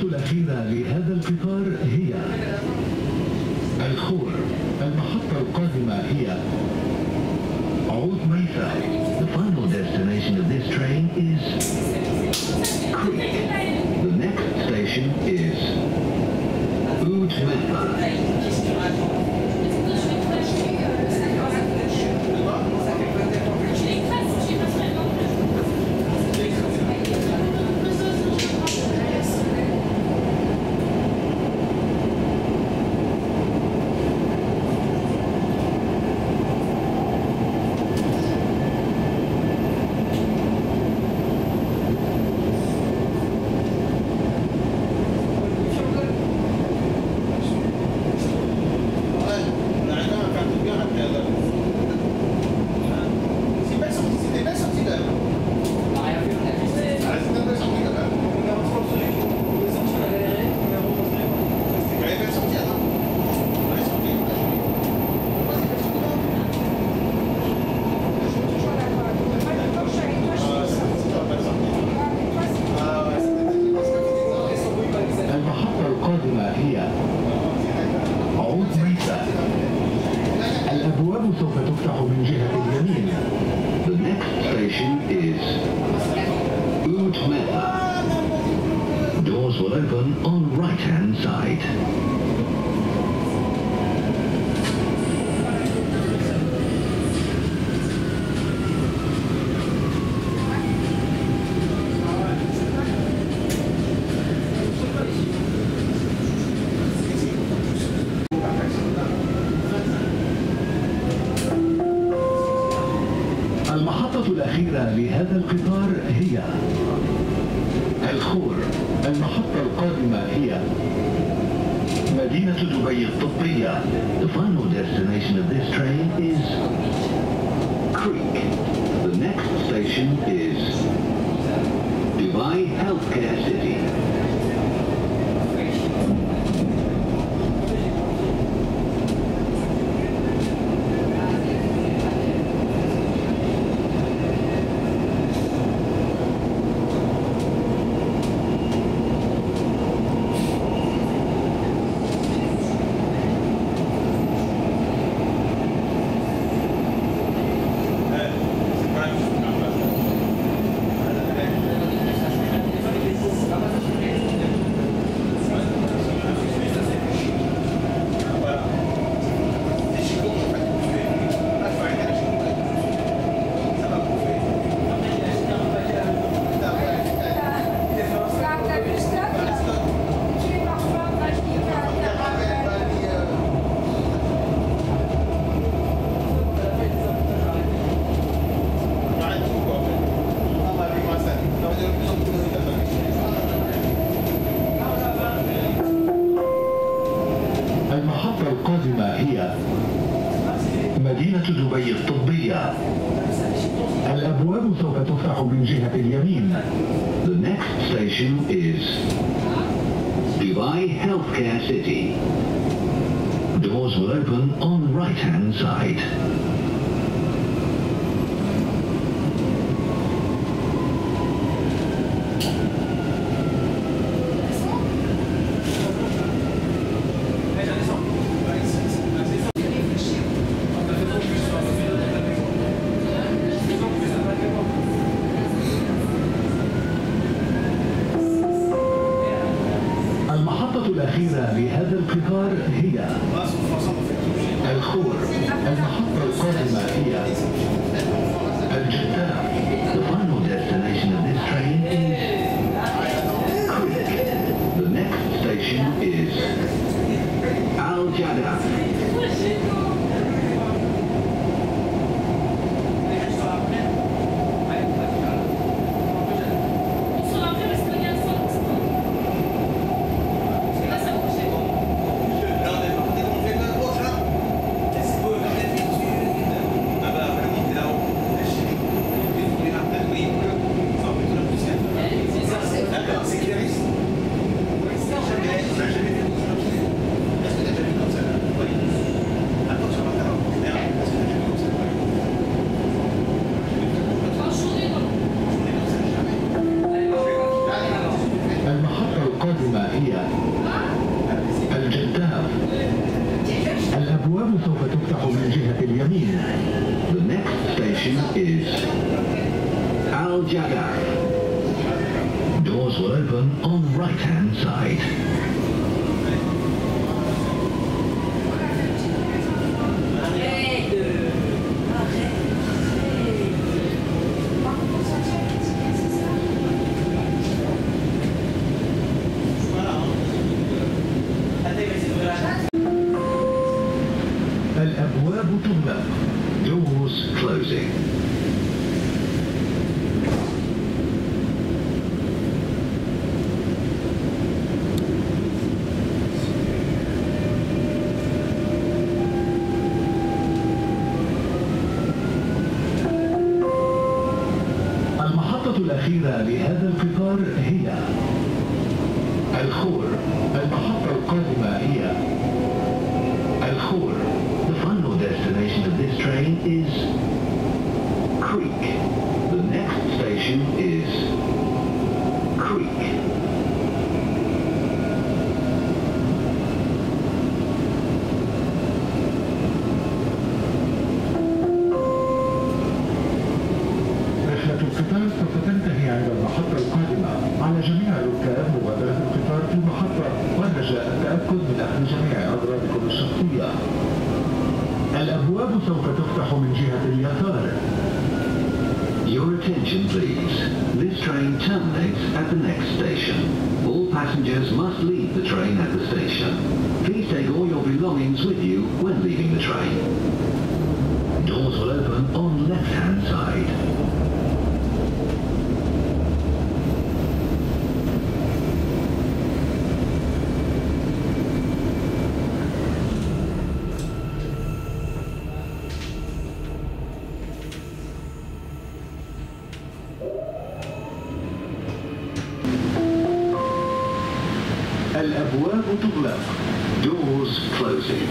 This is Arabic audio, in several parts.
الأخيرة لهذا القطار هي الخور. المحطة القادمة هي عود ميثا. The final destination of this train is Creek. The next station is Oud Meifa. الأبواب سوف تفتح من جهة اليمين. The next station is Oud Meifa. Doors will open on right-hand side. المحطة الأخيرة لهذا القطار هي الخور. المحطة القادمة هي مدينة دبي الطبية. The final destination of this train is Creek. The next station is Dubai Healthcare City. المحطة القادمة هي مدينة دبي الطبية. الأبواب سوف تفتح من جهة اليمين. The next station is Dubai Healthcare City. Doors will open on right-hand side. المحطة الأخيرة لهذا القطار هي الخور. المحطة القادمة هي الجدة. The final destination of this train is Creek. The next station is Al Jaddah. اليمين. The next station is Al Jadaf. Doors will open on right-hand side. الأبواب تغلق. Doors closing. المحطة الأخيرة لهذا القطار هي الخور. المحطة القادمة هي الخور. The final destination of this train is Creek. The next station is Creek. رحلة القطار سوف تنتهي عند المحطة القادمة. على جميع الركاب مغادرة القطار في المحطة ورجاء التأكد من أخذ جميع أغراضكم الشخصية. الأبواب سوف تفتح من جهة اليسار. Your attention please. This train terminates at the next station. All passengers must leave the train at the station. Please take all your belongings with you when leaving the train. Doors will open on left-hand side. الأبواب تغلق. Doors closing.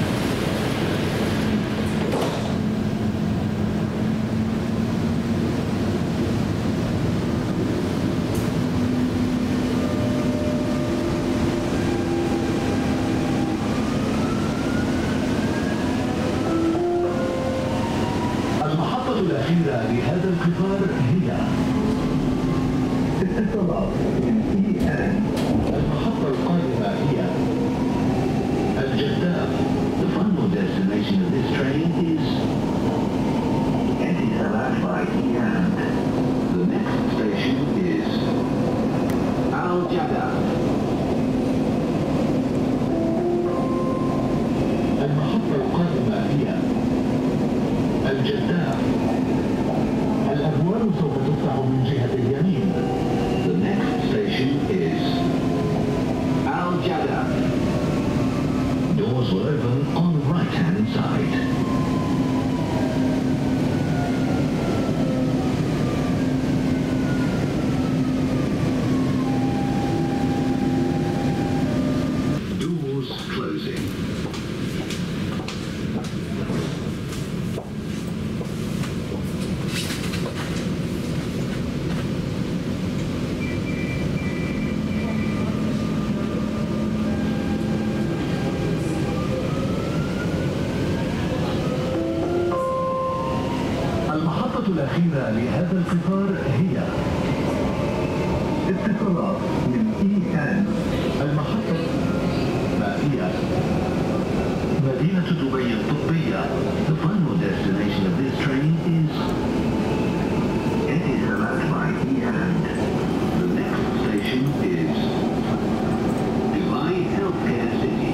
المحطة الأخيرة لهذا القطار هي اتصالات من EN. المحطة القادمة هي الجداف. The final destination of this train is Etisalat by EN. The next station is Al Jadaf. المحطة القادمة هي الجداف. الأبواب سوف تفتح من جهة اليمين. The next station is Al Jadaf. Doors will open on the right-hand side. Doors closing. المحطة الأخيرة لهذا القطار هي اتصالات من EN. المحطة هي مدينة دبي الطبية. The final destination of this train is Etisalat by EN. The next station is Dubai Healthcare City.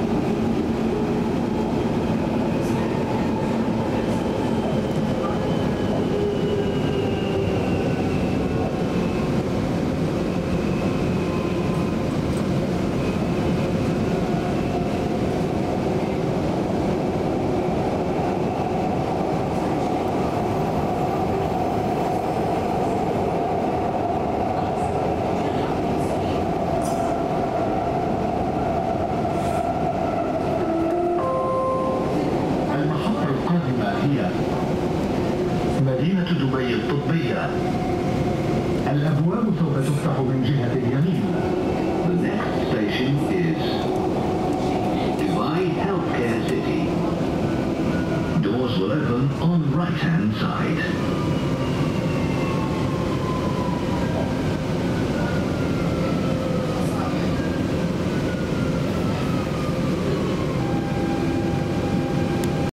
مدينة دبي الطبية. الأبواب سوف تفتح من جهة اليمين. The next station is Dubai Healthcare City. Doors will right-hand side.